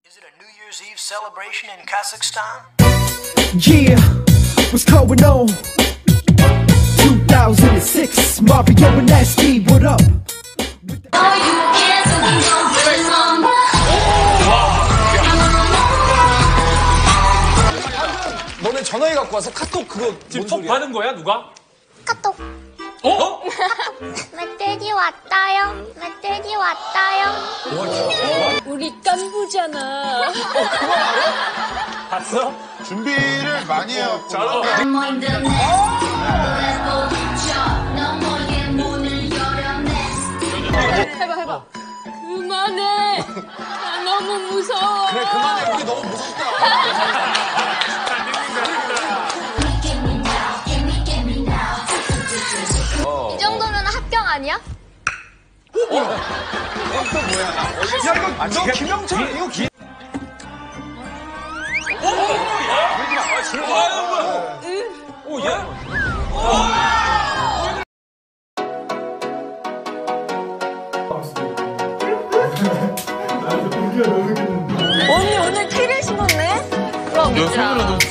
Is it a New Year's Eve celebration in Kazakhstan? Yeah, what's going on? 2006, Mario and Nasty, what up? 너네 전화기 갖고 와서 카톡 그거 지금 톡 받은 거야 누가? 카톡. 어? 멧돼지 왔다요. 멧돼지 왔다요. 우리 깐부잖아. 봤어? 준비를 많이 해요. 해봐. 그만해. 나 너무 무서워. 그래 그만해 우리 너무 무섭다. 이 정도면 합격 아니야? 야 이거 너 김영철 이거 기. 오 야. 언니 오늘 티를 신었네? 그럼 진짜.